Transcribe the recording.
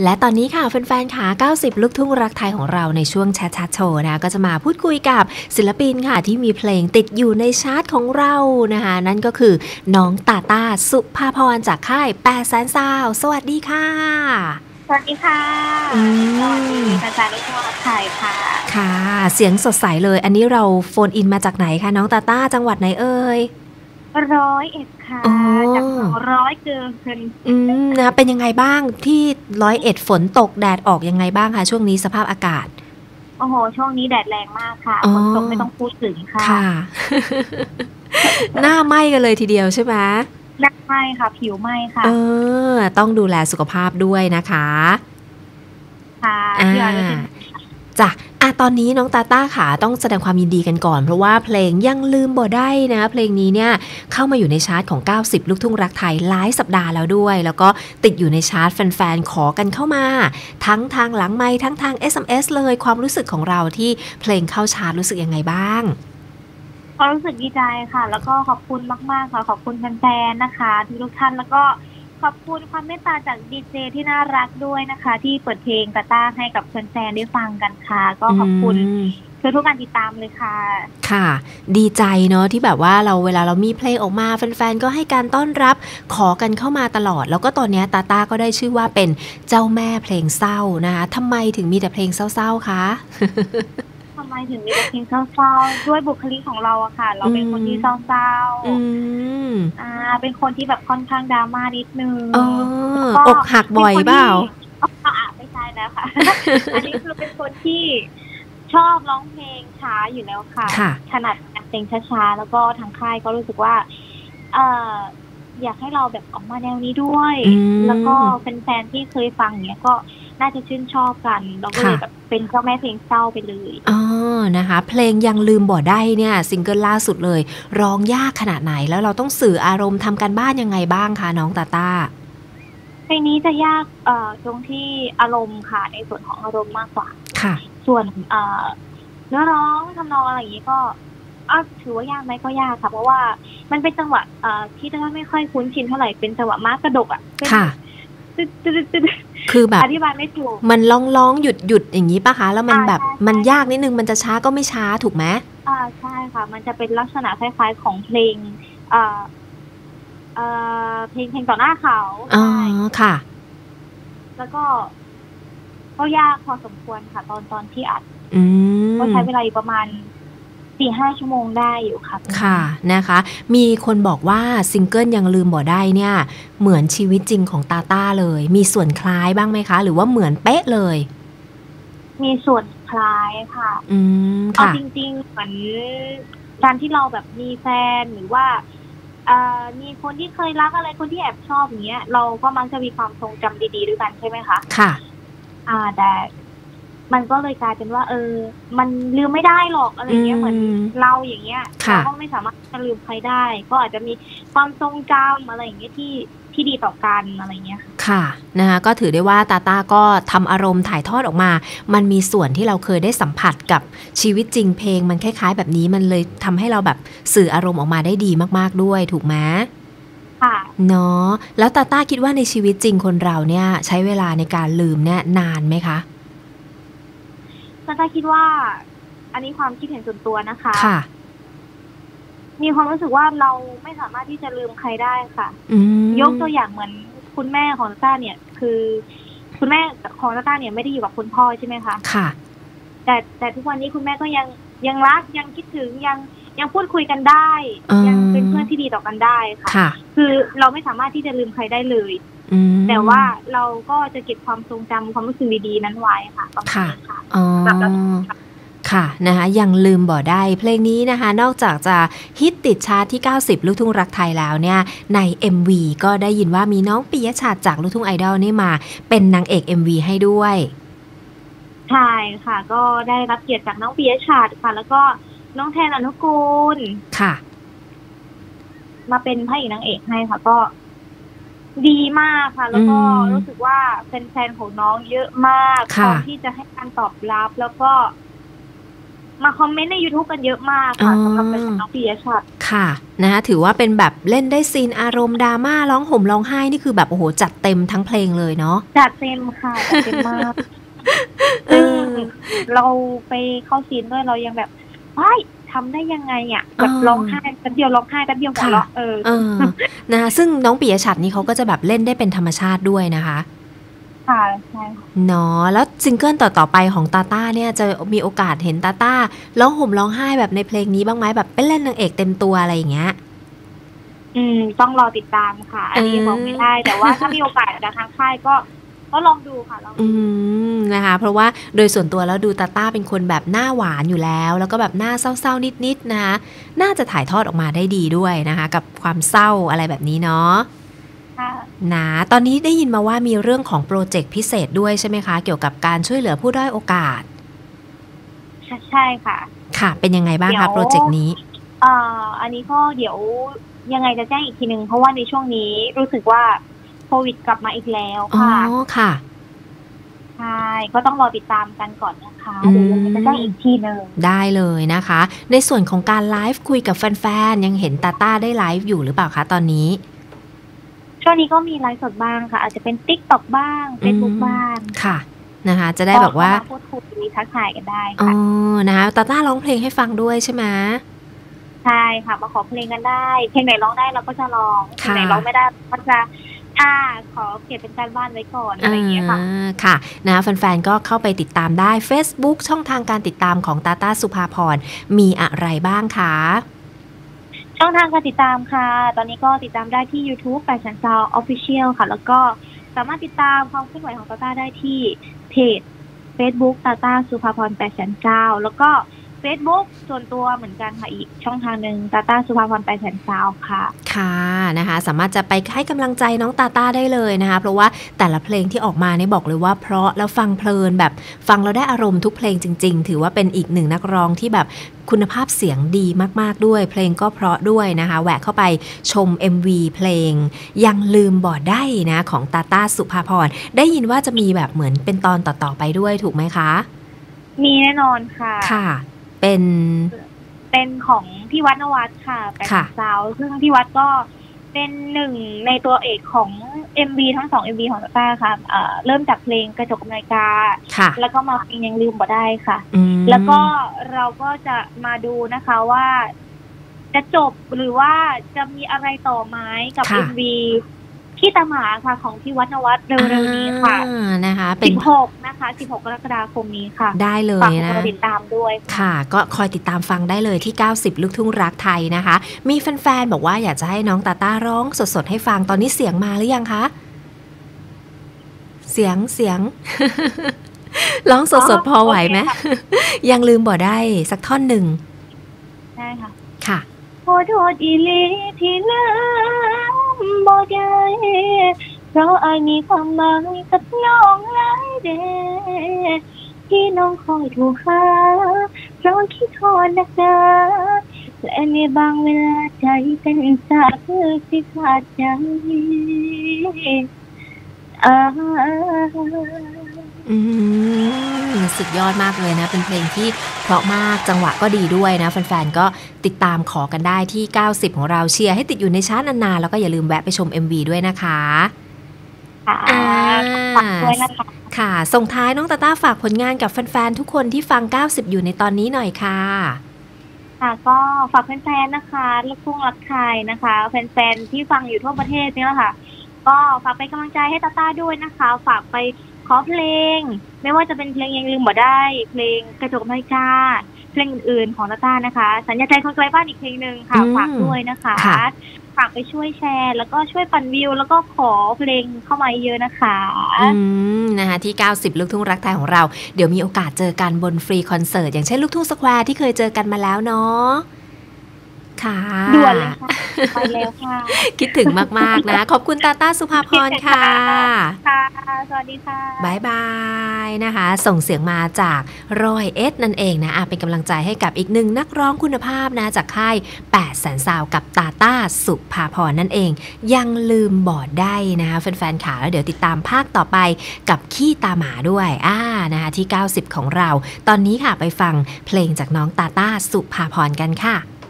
และตอนนี้ค่ะแฟนๆค่ะ90ลูกทุ่งรักไทยของเราในช่วงแชทโชว์นะก็จะมาพูดคุยกับศิลปินค่ะที่มีเพลงติดอยู่ในชาร์ตของเรานะคะนั่นก็คือน้องตาตาสุภาพรจากค่าย8แสนซาวสวัสดีค่ะสวัสดีค่ะสวัสดีแฟนๆลูกทุ่งรักไทยค่ะค่ะเสียงสดใสเลยอันนี้เราโฟนอินมาจากไหนคะน้องตาตาจังหวัดไหนเอ่ย 101ค่ะจาก200เกินนะเป็นยังไงบ้างที่101ฝนตกแดดออกยังไงบ้างคะช่วงนี้สภาพอากาศโอ้โหช่วงนี้แดดแรงมากค่ะฝนตกไม่ต้องพูดถึงค่ะค่ะ หน้าไหม้กันเลยทีเดียวใช่ไหมหน้าไหม้ค่ะผิวไหม้ค่ะต้องดูแลสุขภาพด้วยนะคะค่ะจ้ะตอนนี้น้องตาต้าค่ะต้องแสดงความยินดีกันก่อนเพราะว่าเพลงยังลืมบ่ได้นะเพลงนี้เนี่ยเข้ามาอยู่ในชาร์ตของ90ลูกทุ่งรักไทยหลายสัปดาห์แล้วด้วยแล้วก็ติดอยู่ในชาร์ตแฟนๆขอกันเข้ามาทั้งทางหลังไมค์ทั้งทาง SMS เลยความรู้สึกของเราที่เพลงเข้าชาร์ตรู้สึกยังไงบ้างก็รู้สึกดีใจค่ะแล้วก็ขอบคุณมากๆค่ะขอบคุณแฟนๆนะคะทุกท่านแล้วก็ขอบคุณความเมตตาจากดีเจที่น่ารักด้วยนะคะที่เปิดเพลงตาต้าให้กับแฟนๆได้ฟังกันค่ะก็ขอบคุณทุกการติดตามเลยค่ะค่ะดีใจเนาะที่แบบว่าเวลาเรามีเพลงออกมาแฟนๆก็ให้การต้อนรับขอกันเข้ามาตลอดแล้วก็ตอนนี้ตาต้าก็ได้ชื่อว่าเป็นเจ้าแม่เพลงเศร้านะคะทำไมถึงมีแต่เพลงเศร้าๆคะทำไมถึงมีแต่เพลงเศร้าๆด้วยบุคลิกของเราอะค่ะเราเป็นคนที่เศร้าๆเป็นคนที่แบบค่อนข้างดราม่านิดนึงอกหักบ่อยเปล่าไม่ใช่แล้วค่ะ อันนี้คือเป็นคนที่ชอบร้องเพลงช้าอยู่แล้วค่ะถนัดเพลงช้าๆแล้วก็ทางค่ายก็รู้สึกว่าอยากให้เราแบบออกมาแนวนี้ด้วยแล้วก็เป็นแฟนที่เคยฟังเนี้ยก็น่าจะชื่นชอบกันเราก็เลยแบบเป็นเจ้าแม่เพลงเศร้าไปเลยนะคะเพลงยังลืมบ่ได้เนี่ยซิงเกิลล่าสุดเลยร้องยากขนาดไหนแล้วเราต้องสื่ออารมณ์ทำการบ้านยังไงบ้างคะน้องตาต้าเพลงนี้จะยากตรงที่อารมณ์ค่ะในส่วนของอารมณ์มากกว่าค่ะส่วนเนื้อร้องทำนองอะไรอย่างนี้ก็ถือว่ายากไหมก็ยากค่ะเพราะว่ามันเป็นจังหวะที่ถ้าไม่ค่อยคุ้นชินเท่าไหร่เป็นจังหวะม้ากระดกค่ะคือแบบอธิบายไม่ถูกมันร้องหยุดอย่างนี้ป่ะคะแล้วมันแบบมันยากนิดนึงมันจะช้าก็ไม่ช้าถูกไหมใช่ค่ะมันจะเป็นลักษณะคล้ายๆของเพลงเพลงต่อหน้าเขาค่ะแล้วก็ยากพอสมควรค่ะตอนที่อัดก็ใช้เวลาอยู่ประมาณ4-5 ชั่วโมงได้อยู่ค่ะนะคะมีคนบอกว่าซิงเกิลยังลืมบ่ได้เนี่ยเหมือนชีวิตจริงของตาต้าเลยมีส่วนคล้ายบ้างไหมคะหรือว่าเหมือนเป๊ะเลยมีส่วนคล้ายค่ะจริงๆเหมือนการที่เราแบบมีแฟนหรือว่ามีคนที่เคยรักอะไรคนที่แอบชอบอย่างเงี้ยเราก็มักจะมีความทรงจำดีๆด้วยกันใช่ไหมคะค่ะแต่มันก็เลยกลายเป็นว่ามันลืมไม่ได้หรอกอะไรเงี้ยเหมือนเราอย่างเงี้ยเราก็ไม่สามารถจะลืมใครได้ก็อาจจะมีความทรงจำอะไรอย่างเงี้ยที่ดีต่อกันอะไรเงี้ยค่ะนะคะก็ถือได้ว่าตาต้าก็ทำอารมณ์ถ่ายทอดออกมามันมีส่วนที่เราเคยได้สัมผัสกับชีวิตจริงเพลงมันคล้ายๆแบบนี้มันเลยทำให้เราแบบสื่ออารมณ์ออกมาได้ดีมากๆด้วยถูกไหมค่ะเนาะแล้วตาต้าคิดว่าในชีวิตจริงคนเราเนี่ยใช้เวลาในการลืมเนี่ยนานไหมคะตาคิดว่าอันนี้ความคิดเห็นส่วนตัวนะคะค่ะมีความรู้สึกว่าเราไม่สามารถที่จะลืมใครได้ค่ะยกตัวอย่างเหมือนคุณแม่ของตาเนี่ยคือคุณแม่ของตาเนี่ยไม่ได้อยู่กับคุณพ่อใช่ไหมคะค่ะแต่ทุกวันนี้คุณแม่ก็ยังรักยังคิดถึงยังพูดคุยกันได้ยังเป็นเพื่อนที่ดีต่อกันได้ค่ะคือเราไม่สามารถที่จะลืมใครได้เลยแต่ว่าเราก็จะเก็บความทรงจำความรู้สึกดีๆนั้นไว้ค่ะค่ะค่ะนะคะยังลืมบ่ได้เพลงนี้นะคะนอกจากจะฮิตติดชาร์ตที่90ลูกทุ่งรักไทยแล้วเนี่ยใน MV ก็ได้ยินว่ามีน้องปิยชาติจากลูกทุ่งไอดอลนี่มาเป็นนางเอก MV ให้ด้วยใช่ค่ะก็ได้รับเกียรติจากน้องปิยชาติค่ะแล้วก็น้องแทนอนุกูลค่ะมาเป็นพระเอกนางเอกให้ค่ะก็ดีมากค่ะแล้วก็รู้สึกว่าแฟนๆของน้องเยอะมากพร้อมที่จะให้การตอบรับแล้วก็มาคอมเมนต์ใน YouTube กันเยอะมากค่ะสำหรับน้องปิยชาติคค่ะนะคะถือว่าเป็นแบบเล่นได้ซีนอารมณ์ดราม่าร้องห่มร้องไห้นี่คือแบบโอ้โหจัดเต็มทั้งเพลงเลยเนาะจัดเต็มค่ะจัดเต็มมากซึ่งเราไปเข้าซีนด้วยเรายังแบบว้ายทำได้ยังไงอ่ะแบบร้องไห้แป๊บเดียวร้องไห้แป๊บเดียวหัวเราะนะซึ่งน้องปิยะฉัตรนี่เขาก็จะแบบเล่นได้เป็นธรรมชาติด้วยนะคะค่ะใช่เนาะแล้วซิงเกิลต่อไปของตาต้าเนี่ยจะมีโอกาสเห็นตาต้าร้องห่มร้องไห้แบบในเพลงนี้บ้างไหมแบบเป็นเล่นนางเอกเต็มตัวอะไรอย่างเงี้ยต้องรอติดตามค่ะอันนี้บอกไม่ได้แต่ว่าถ้ามีโอกาสจากทางค่ายก็ลองดูค่ะลองนะคะเพราะว่าโดยส่วนตัวแล้วดูตาต้าเป็นคนแบบหน้าหวานอยู่แล้วแล้วก็แบบหน้าเศร้าๆนิดๆนะคะน่าจะถ่ายทอดออกมาได้ดีด้วยนะคะกับความเศร้าอะไรแบบนี้เนาะนะตอนนี้ได้ยินมาว่ามีเรื่องของโปรเจกต์พิเศษด้วยใช่ไหมคะเกี่ยวกับการช่วยเหลือผู้ด้อยโอกาสใช่ค่ะค่ะเป็นยังไงบ้างคะโปรเจกต์นี้อันนี้ก็เดี๋ยวยังไงจะแจ้งอีกทีนึงเพราะว่าในช่วงนี้รู้สึกว่าโควิดกลับมาอีกแล้วค่ะอ๋อค่ะใช่ก็ต้องรอติดตามกันก่อนนะคะเดี๋ยวยังไงจะแจ้งอีกทีนึงได้เลยนะคะในส่วนของการไลฟ์คุยกับแฟนๆยังเห็นตาต้าได้ไลฟ์อยู่หรือเปล่าคะตอนนี้ช่วงนี้ก็มีไลฟ์สดบ้างค่ะอาจจะเป็น TikTok บ้าง Facebook บ้างค่ะนะคะจะได้แบบว่าพูดคุยทักทายกันได้ค่ะนะคะตาต้าร้องเพลงให้ฟังด้วยใช่ไหมใช่ค่ะมาขอเพลงกันได้เพลงไหนร้องได้เราก็จะร้องเพลงไหนร้องไม่ได้ก็จะขอเก็บเป็นการบ้านไว้ก่อนอะไรอย่างเงี้ยค่ะค่ะนะแฟนๆก็เข้าไปติดตามได้ Facebook ช่องทางการติดตามของตาต้าสุภาพรมีอะไรบ้างคะช่องทางการติดตามค่ะตอนนี้ก็ติดตามได้ที่ YouTube Passion Sound Official ค่ะแล้วก็สามารถติดตามความเคลื่อนไหวของตาต้าได้ที่เพจ Facebook ตาต้าสุภาพรPassion Soundแล้วก็ Facebook ส่วนตัวเหมือนกันค่ะอีกช่องทางหนึ่งตาต้าสุภาพรPassion Soundค่ะค่ะนะคะสามารถจะไปให้กำลังใจน้องตาต้าได้เลยนะคะเพราะว่าแต่ละเพลงที่ออกมาเนี่ยบอกเลยว่าเพราะแล้วฟังเพลินแบบฟังเราได้อารมณ์ทุกเพลงจริงๆถือว่าเป็นอีกหนึ่งนักร้องที่แบบคุณภาพเสียงดีมากๆด้วยเพลงก็เพราะด้วยนะคะแวะเข้าไปชม MV เพลงยังลืมบ่ได้นะของตาต้าสุภาพรได้ยินว่าจะมีแบบเหมือนเป็นตอนต่อๆไปด้วยถูกไหมคะมีแน่นอนค่ะค่ะเป็นของพี่วัดนวัดค่ะเป็นสาวซึ่งพี่วัดก็เป็นหนึ่งในตัวเอกของ MV ทั้ง2 MV ของตาต้าค่ะเริ่มจากเพลงกระจกนาฬิกาแล้วก็มาเพลงยังลืมบ่ได้ค่ะแล้วก็เราก็จะมาดูนะคะว่าจะจบหรือว่าจะมีอะไรต่อไหมกับ MV ที่ตาหมาค่ะของพี่วัฒนวัฒน์เร็วๆนี้ค่ะนะคะเป็น 16นะคะ16กรกฎาคมนี้ค่ะได้เลยนะติดตามด้วยค่ะก็คอยติดตามฟังได้เลยที่90ลูกทุ่งรักไทยนะคะมีแฟนๆบอกว่าอยากจะให้น้องตาต้าร้องสดๆให้ฟังตอนนี้เสียงมาหรือยังคะเสียงร้องสดๆพอไหวไหมยังลืมบ่ได้สักท่อนหนึ่งได้ค่ะค่ะขอโทษอีหลีที่ลืมบ่ได้เพราะอายมีความหมายกับน้องหลายเด้ที่น้องคอยถูกหาเพราะคิดทอดนักหนาและในบางเวลาใจเป็นสาคือสิขาดใจสุดยอดมากเลยนะเป็นเพลงที่เพราะมากจังหวะก็ดีด้วยนะแฟนๆก็ติดตามขอกันได้ที่90ของเราเชียร์ให้ติดอยู่ในชาร์ตนานๆแล้วก็อย่าลืมแวะไปชม MV ด้วยนะคะฝากด้วยนะคะค่ะส่งท้ายน้องตาต้าฝากผลงานกับแฟนๆทุกคนที่ฟัง90อยู่ในตอนนี้หน่อยค่ะค่ะก็ฝากแฟนๆนะคะลูกทุ่งรักไทยนะคะแฟนๆที่ฟังอยู่ทั่วประเทศนี่แหละค่ะก็ฝากเป็นกำลังใจให้ตาต้าด้วยนะคะฝากไปขอเพลงไม่ว่าจะเป็นเพลงยังลืมบ่ได้เพลงกระจกนาฬิกาเพลงอื่นๆของตาต้านะคะสัญญาใจคนไกลบ้านอีกเพลงนึงค่ะฝากด้วยนะคะฝากไปช่วยแชร์แล้วก็ช่วยปั่นวิวแล้วก็ขอเพลงเข้ามาเยอะนะคะนะคะที่90ลูกทุ่งรักไทยของเราเดี๋ยวมีโอกาสเจอกันบนฟรีคอนเสิร์ตอย่างเช่นลูกทุ่งสแควร์ที่เคยเจอกันมาแล้วเนาะค่ะด่วนเลยค่ะไปแล้วค่ะคิดถึงมากๆนะขอบคุณตาต้าสุภาพรค่ะค่ะสวัสดีค่ะบ๊ายบายนะคะส่งเสียงมาจากรอยเอสนั่นเองนะเป็นกำลังใจให้กับอีกหนึ่งนักร้องคุณภาพนะจากค่าย8แสนซาวกับตาต้าสุภาพรนั่นเองยังลืมบ่ได้นะคะแฟนๆขาแล้วเดี๋ยวติดตามภาคต่อไปกับขี้ตาหมาด้วยนะคะที่90ของเราตอนนี้ค่ะไปฟังเพลงจากน้องตาต้าสุภาพรกันค่ะ